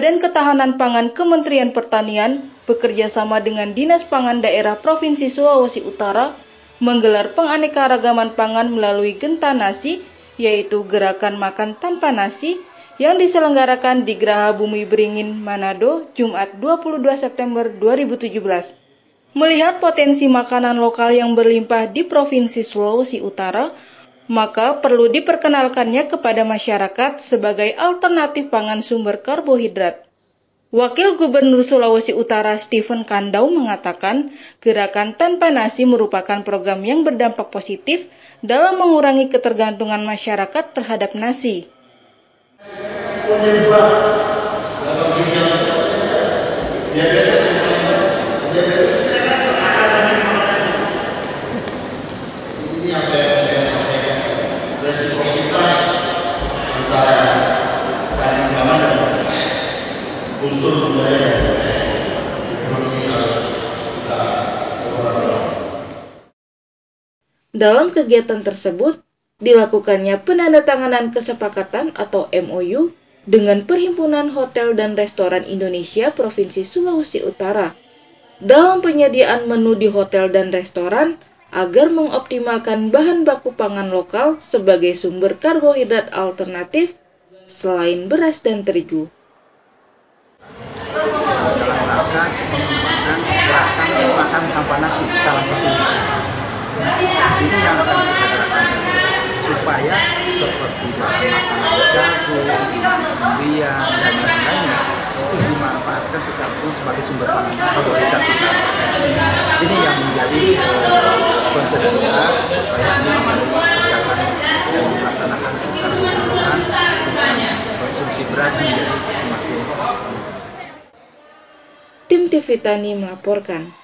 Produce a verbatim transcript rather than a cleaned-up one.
Badan Ketahanan Pangan Kementerian Pertanian bekerja sama dengan Dinas Pangan Daerah Provinsi Sulawesi Utara menggelar penganekaragaman pangan melalui Genta Nasi, yaitu Gerakan Makan Tanpa Nasi, yang diselenggarakan di Geraha Bumi Beringin, Manado, Jumat dua puluh dua September dua ribu tujuh belas. Melihat potensi makanan lokal yang berlimpah di Provinsi Sulawesi Utara, maka perlu diperkenalkannya kepada masyarakat sebagai alternatif pangan sumber karbohidrat. Wakil Gubernur Sulawesi Utara Stephen Kandau mengatakan, Gerakan Tanpa Nasi merupakan program yang berdampak positif dalam mengurangi ketergantungan masyarakat terhadap nasi. Ini apa yang saya sampaikan, resiprositas antara ketahanan pangan dan unsur budaya dan ekonomi harus kita lakukan. Dalam kegiatan tersebut, dilakukannya penandatanganan kesepakatan atau M O U dengan Perhimpunan Hotel dan Restoran Indonesia Provinsi Sulawesi Utara dalam penyediaan menu di hotel dan restoran agar mengoptimalkan bahan baku pangan lokal sebagai sumber karbohidrat alternatif selain beras dan terigu. Dalam rangka pengembangan gerakan makan tanpa nasi salah satunya. Ini yang akan kita gerakan supaya seperti bahan makanan jagung, durian, dan lain-lainnya itu dimanfaatkan secara umum sebagai sumber pangan karbohidrat misalnya. Ini yang menjadi concern kita supaya ini bisa dikerjakan dan dilaksanakan secara keseluruhan dan konsumsi beras menjadi semakin. Tim T V Tani melaporkan.